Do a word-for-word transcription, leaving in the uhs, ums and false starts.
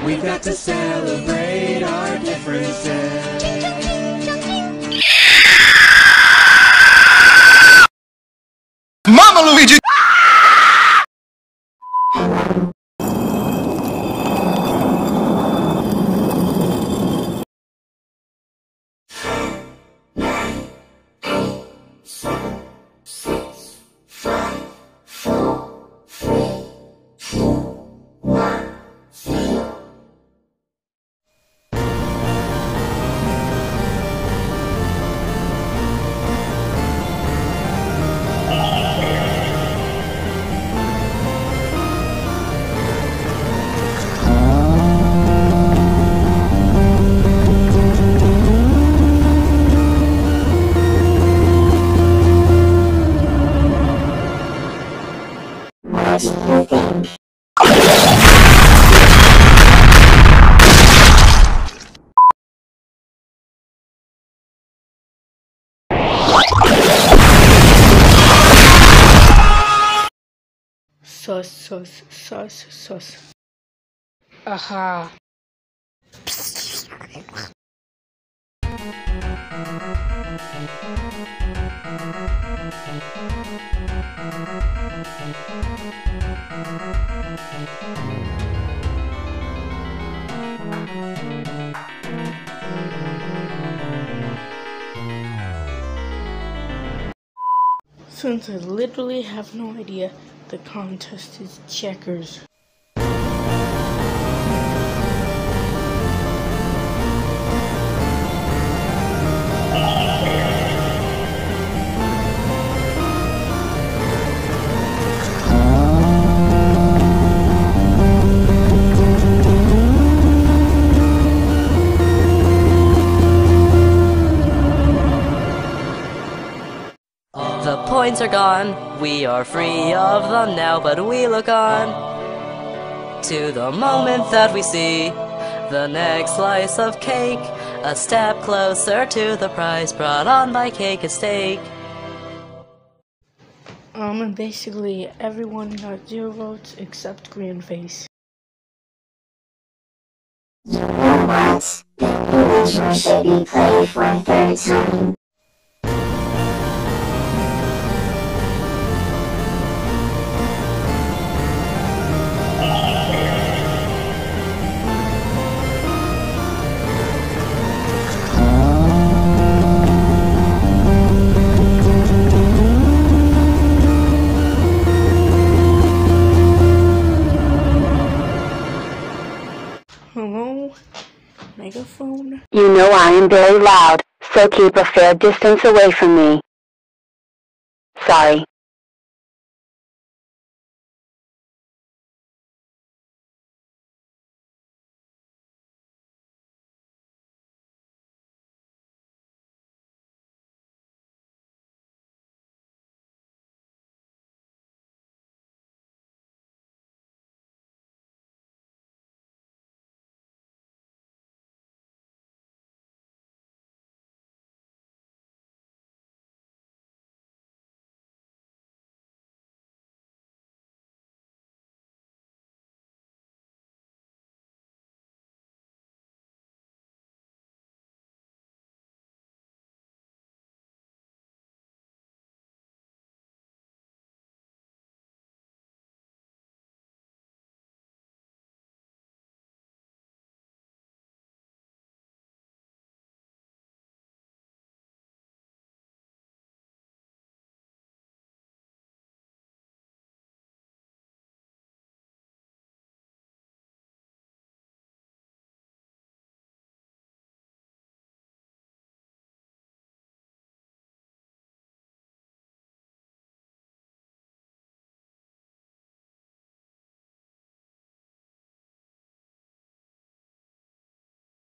We've got to celebrate our differences. Mama Luigi! Sus, sus, sus, sus. Aha. Since I literally have no idea, the contest is checkers. The points are gone, we are free of them now, but we look on to the moment that we see the next slice of cake, a step closer to the prize brought on by Cake and Steak. Um, basically, everyone got zero votes except Greenface. You know what? Then you sure should be played for a third time. Hello? Megaphone? You know I am very loud, so keep a fair distance away from me. Sorry.